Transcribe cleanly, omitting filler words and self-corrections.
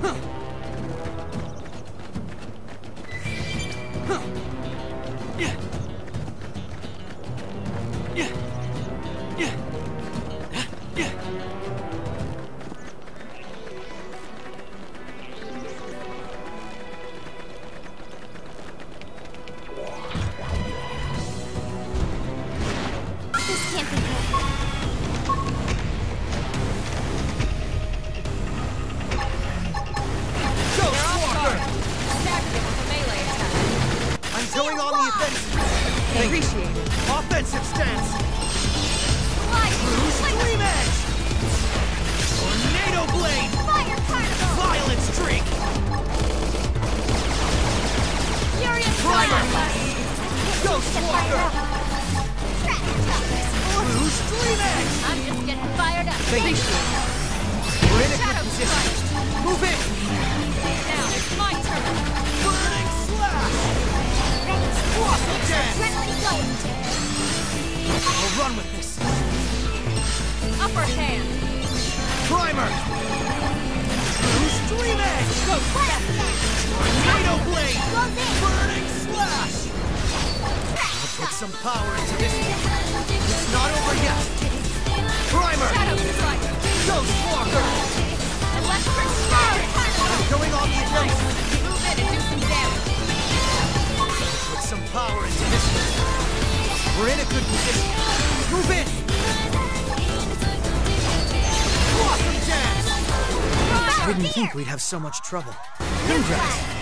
Going on the offensive. Appreciate it. Offensive stance. Stream edge. Tornado blade. Fire carnival. Violent streak. Furious Primer. Ghost walker. Blue stream edge. I'm just getting fired up. We're in a good position. Move in. Now it's my turn. Burning slash. I'll run with this. Upper hand. Primer. Stream edge. Go Tornado blade. Burning slash. I'll put some power into this. It's not over yet. Primer. Shadow strike. Ghost walker. Electric star. I'm going on the offensive. Move in and do some damage. Put some power into this. We're in a good position. Move in. Awesome dance. I didn't think we'd have so much trouble. Congrats.